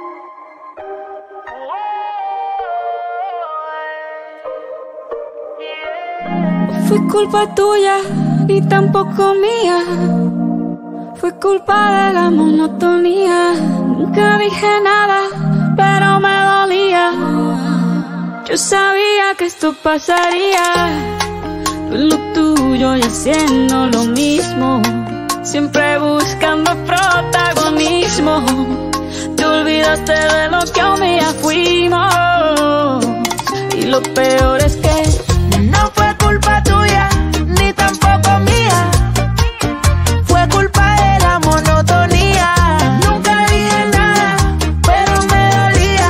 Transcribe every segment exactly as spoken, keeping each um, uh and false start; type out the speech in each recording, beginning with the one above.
Fue culpa tuya, ni tampoco mía. Fue culpa de la monotonía. Nunca dije nada, pero me dolía. Yo sabía que esto pasaría. Tú en lo tuyo y haciendo lo mismo, siempre buscando protagonismo. Te olvidaste de lo que un día fuimos. Y lo peor es que no fue culpa tuya, ni tampoco mía. Fue culpa de la monotonía. Nunca dije nada, pero me dolía.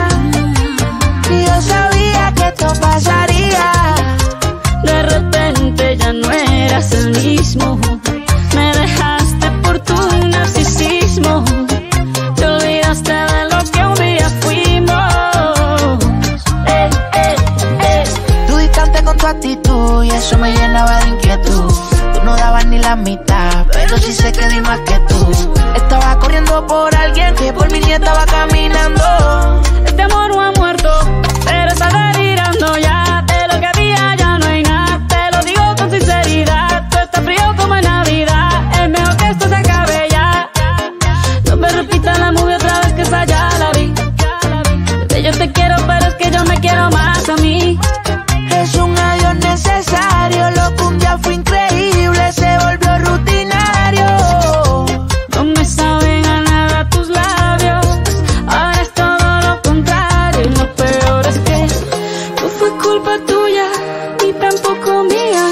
Y yo sabía que esto pasaría. De repente ya no eras el mismo. Me dejaste por tu narcisismo. Te olvidaste de lo que un día fuimos. Eh, eh, eh. Tú distante con tu actitud y eso me llenaba de inquietud. Tú no dabas ni la mitad, pero sí sé que di más que tú. Estaba corriendo por alguien que por mí ni estaba caminando. Este amor no ha muerto, pero está delirando ya. De lo que había ya no hay nada. Te lo digo con sinceridad. Tú estás frío como en Navidad. Es mejor que esto se acabe ya. No me repitas la movie otra vez, que esa ya la vi. Bebé, yo te quiero, pero es que yo me quiero más a mí. Es un adiós necesario. Lo que un día fue increíble se volvió rutinario. No me saben a nada tus labios. Ahora es todo lo contrario. Y lo peor es que no fue culpa tuya, ni tampoco mía.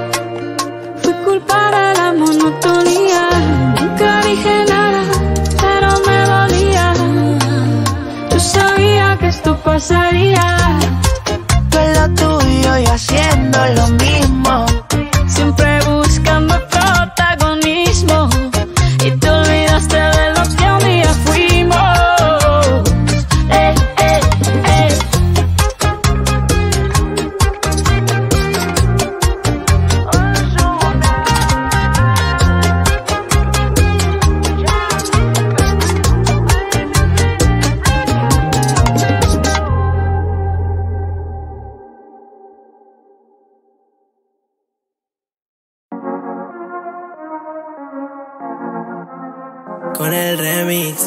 Fue culpa de la monotonía. Nunca dije nada, pero me dolía. Yo sabía que esto pasaría. Tú en lo tuyo y haciendo lo mismo. Siempre buscando protagonismo. Y te olvidaste de lo que un día fuimos. Eh, eh, eh. Con el remix,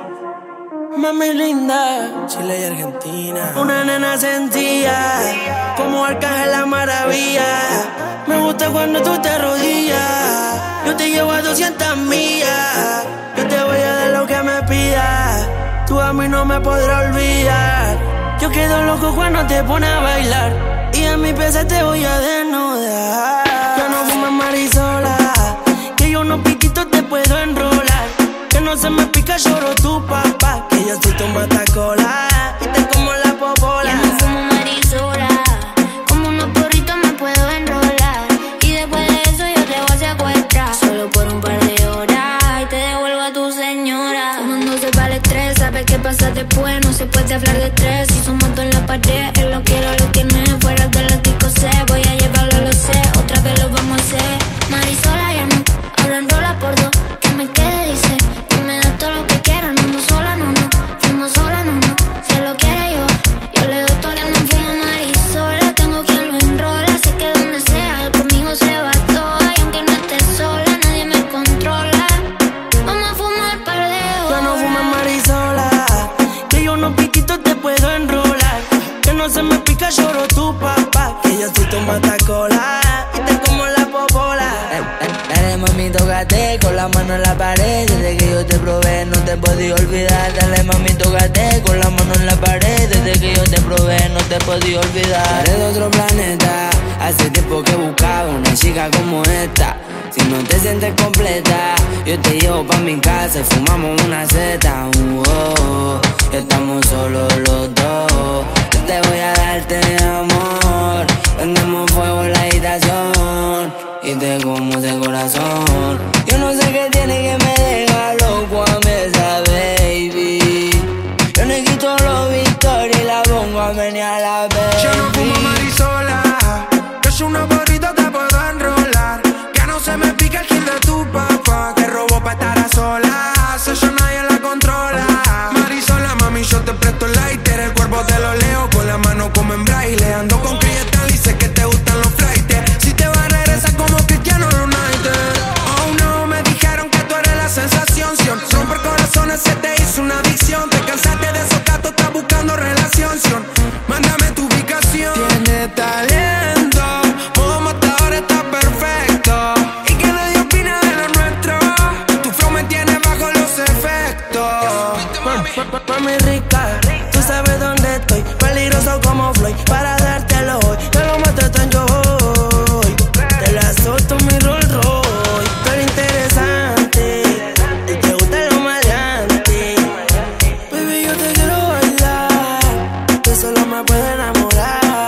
mami linda, Chile y Argentina. Una nena sencilla, como Arcángel la maravilla. Me gusta cuando tú te arrodillas. Yo te llevo a doscientas millas. Yo te voy a dar lo que me pidas. Tú a mí no me podrás olvidar. Yo quedo loco cuando te pones a bailar. Y en mi pieza te voy a desnudar. Yo no fumo marisola, que yo no piquito te puedo enrolar. Que no se me pica, lloro tu papá. Que yo soy tu matacola y te como la popola. Yo no fumo marisola, como unos porritos me puedo enrolar. Y después de eso yo te voy a secuestrar. Solo por un par de horas y te devuelvo a tu señora. Fumándose para el estrés, sabes qué pasa después. No se puede hablar de estrés. Si somos dos en la pared, él lo quiero, lo tiene. Fuera de la disco sé, voy a llevarlo, lo sé. Otra vez lo vamos a hacer. Marisola ya no, ahora enrola por dos. Que me quede, dice. Todo lo que quiera, no ando sola, no, no. Fumo sola, no, no. Si lo quiere yo, yo le doy todo. Que no fumo marisola, tengo quien lo enrola. Sé que donde sea, conmigo se va todo. Y aunque no esté sola, nadie me controla. Vamos a fumar par de horas. Yo no fumo marisola, que yo no piquito te puedo enrolar. Que no se me pica, lloro tu papá. Que yo soy tu matacola y te como la popola. Dale mami, tócate con la mano en la pared. Desde que yo te probé no te podía olvidar. Dale mami, tócate con la mano en la pared. Desde que yo te probé no te podía olvidar. Eres de otro planeta, hace tiempo que buscaba una chica como esta. Si no te sientes completa, yo te llevo pa' mi casa y fumamos una zeta. Uh, oh, oh. Estamos solos los dos. Yo te voy a darte amor. Prendemos fuego en la habitación y te como ese corazón. Yo no sé qué tiene que me deja loco a mí esa baby. Yo le quito los victorias y la pongo a menear la baby. Yo no fumo marisola, que es una porrita te puedo enrolar. Que no se me pica el kill de tu papá. Que robó pa' estar a solas, eso nadie la controla. Marisola, mami, yo Mami rica, tú sabes dónde estoy. Peligroso como Floyd, para dártelo hoy. Te lo mato tan yo hoy. Te la solto mi Rolls Royce. Tú eres interesante y te gusta lo maleante. Baby, yo te quiero bailar, tú solo me puedes enamorar.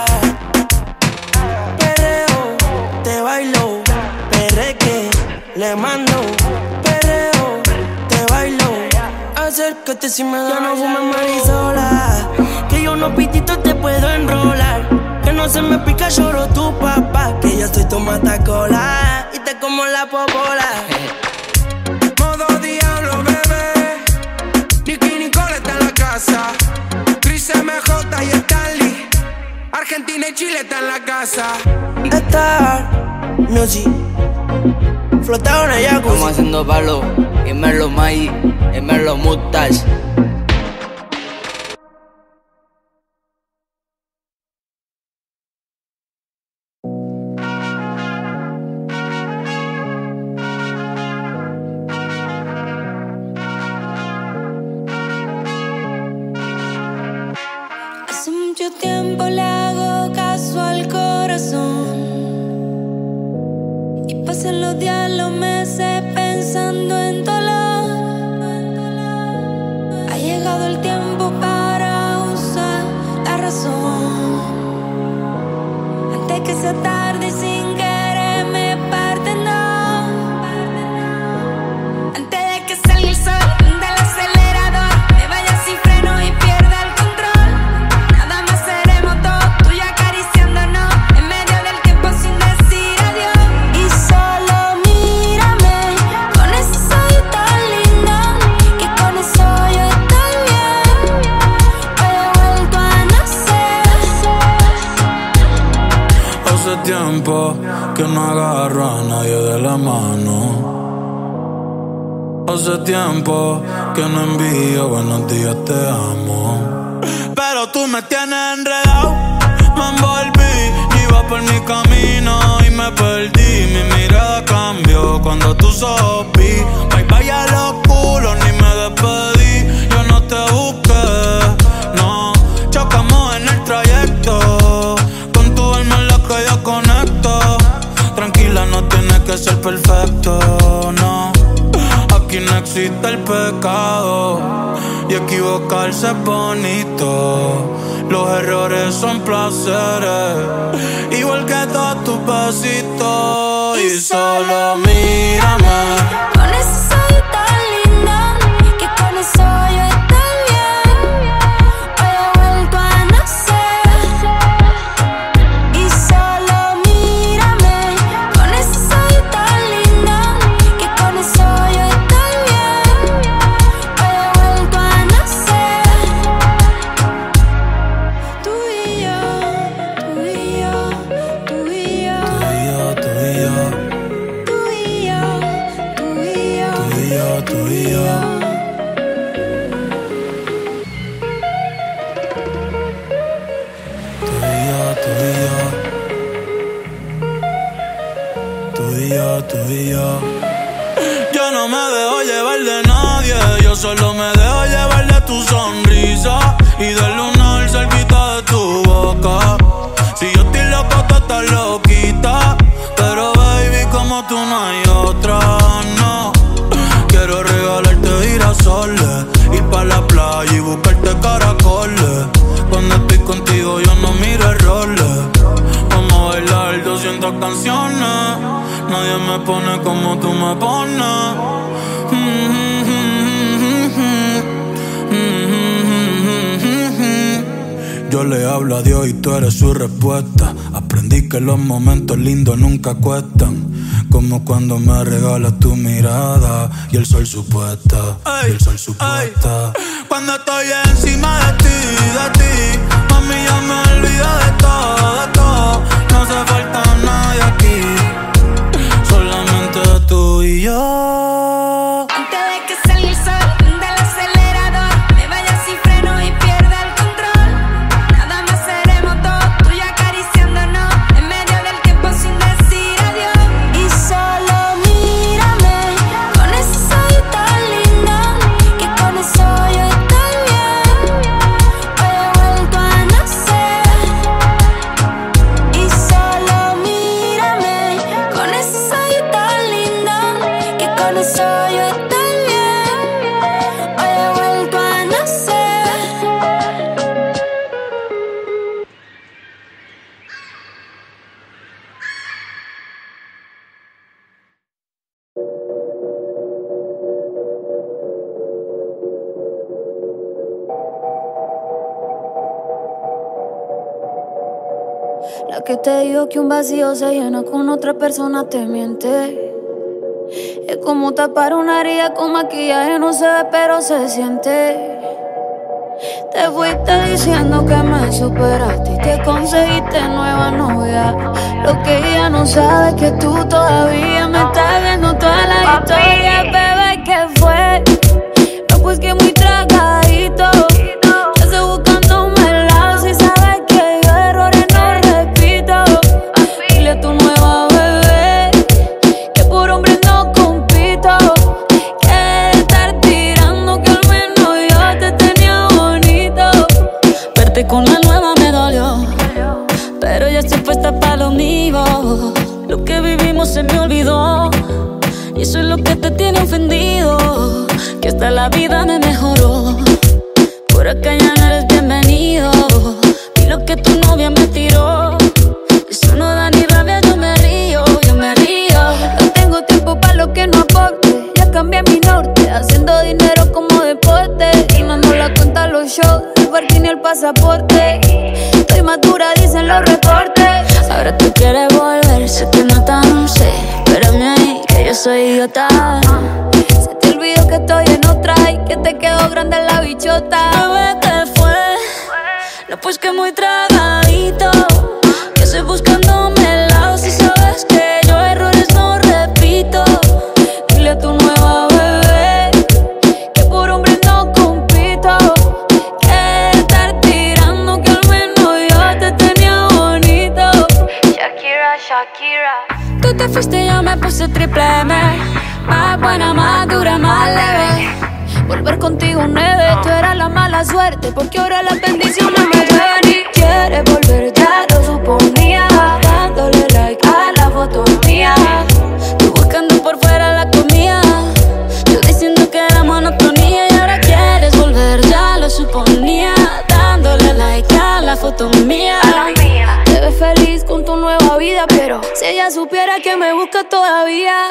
Perreo, te bailo, perreque, le mando. Perreo, te bailo, acércate si me da. Ya no fumes marisola, que yo no pitito te puedo enrolar. Que no se me pica, lloro tu papá, que yo soy tu matacola y te como la popola. Modo diablo, bebé. Nicky Nicole está en la casa. Chris M J y Stanley. Argentina y Chile está en la casa. Star Music, flotado en el jacuzzi. Estamos haciendo palo, y me lo maíz, y me lo mutas. Hace mucho tiempo le hago caso al corazón y pasan los días, los meses pensando en dolor. Ha llegado el tiempo para usar la razón antes que sea tarde y sin querer me parten dos. Antes de que salga el sol del acelerador, me vaya sin freno y pierda el control. Nada más seremos dos, tú y acariciándonos en medio del tiempo sin decir adiós. Y solo mírame con ese ojos tan lindo, que con eso yo estoy bien. Hoy he vuelto a nacer. Hace tiempo que no agarro a nadie de la mano. Hace tiempo que no envío buenos días, te amo. Pero tú me tienes enredado, me envolví, iba por mi camino y me perdí. Mi mirada cambió cuando tú sopí. Bye bye a los culos, ni me despedí. Yo no te busqué, no. Chocamos en el trayecto, con tu alma en la que yo conecto. Tranquila, no tienes que ser perfecto, no. Aquí no existe el pecado y equivocarse es bonito. Los errores son placeres, igual que todos tus besitos. Y solo mírame Con ese ojos tan lindo, que con eso yo estoy bien. Hoy he vuelto a nacer. Y solo mírame con ese ojos tan lindo, que con eso yo estoy bien. Hoy he vuelto a nacer. Tú y yo, tú y yo, tú y yo, Tú y yo, tú y yo, tú y yo, tú y yo, tú y yo, tú y yo. Tú y yo, tú y yo. Tú y yo, tú y yo. Yo no me dejo llevar de nadie, yo solo me dejo llevar de tu sonrisa y del lunar cerquita de tu boca. Si yo estoy loco, tú estás loquita, pero baby, como tú no hay otra, no. Quiero regalarte girasoles, ir pa' la playa y buscarte caracoles. Cuando estoy contigo yo no miro errores. Vamos a bailar doscientas canciones, nadie me pone como tú me pones. Yo le hablo a Dios y tú eres su respuesta. Aprendí que los momentos lindos nunca cuestan, como cuando me regalas tu mirada y el sol supuesta, y el sol supuesta. Cuando estoy encima de ti, de ti, mami, ya me olvido de todo, de todo. No hace falta nadie aquí, solamente tú y yo. Antes de que salga el sol del acelerador, me vaya sin freno y pierda el control. Nada más seremos dos, tú y yo acariciándonos en medio del tiempo sin decir adiós. Y solo mírame con ese ojos tan lindo, que con eso yo estoy La que te digo que un vacío se llena con otra persona te miente. Es como tapar una herida con maquillaje, no se ve pero se siente. Te fuiste diciendo que me superaste y que conseguiste nueva novia. Lo que ella no sabe es que tú todavía me estás viendo toda la historia. Bebé, ¿qué fue? No, pues que muy tragadito. Yo estoy buscándome el lado. Si sabes que yo errores no repito. Dile a tu nueva bebé que por hombre no compito. Que de estar tirando que al menos yo te tenía bonito. Verte con la nueva me dolió, pero ya estoy puesta para lo mío. Lo que vivimos se me olvidó y eso es lo que te tiene ofendido. Que hasta la vida me mejoró. Por acá ya no eres bienvenido. Y lo que tu novia me tiró, eso no da ni rabia, yo me río, yo me río. No tengo tiempo para lo que no aporte. Ya cambié mi norte, haciendo dinero como deporte. Y no nos la cuentan los shows, el parking y el pasaporte. Estoy madura, dicen los reportes. Ahora tú quieres volver, se te nota, no sé. Espérame ahí, que yo soy idiota. Se te olvidó que estoy en otra y que te quedó grande la bichota. Bebé, ¿qué fue? No, pues que muy tragadito. Que estoy buscándome el lado. Si sabes que yo errores no repito. Dile a tu nueva bebé que por hombre no compito. Que de estar tirando que al menos yo te tenía bonito. Shakira, Shakira. Tú te fuiste y yo me puse triple M. Más buena, más dura, más leve. Volver contigo nueve, tú eras la mala suerte, porque ahora las bendiciones me llueven. Y quieres volver, ya lo suponía, dándole like a la foto mía. Tú buscando por fuera la comida, yo diciendo que era monotonía. Y ahora quieres volver, ya lo suponía, dándole like a la foto mía. Te ves feliz con tu nueva vida, pero si ella supiera que me busca todavía.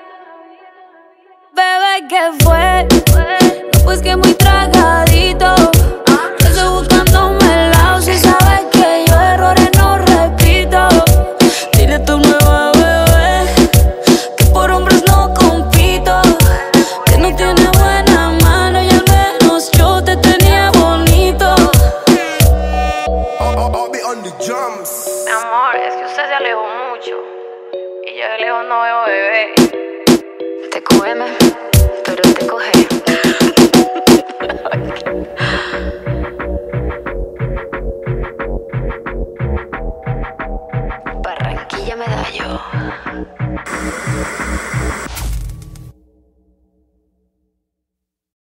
Bebé, ¿qué fue? No, pues que muy tragadito. Yo estoy buscándome el lado. Si sabes que yo errores no repito. Dile a tu nueva bebé que por hombres no compito. Que no tiene buena mano y al menos yo te tenía bonito. I'll, I'll be on the drums. Mi amor, es que usted se alejó mucho y yo de lejos no veo bebé. Te cógeme, pero te coge. Barranquilla Medallo.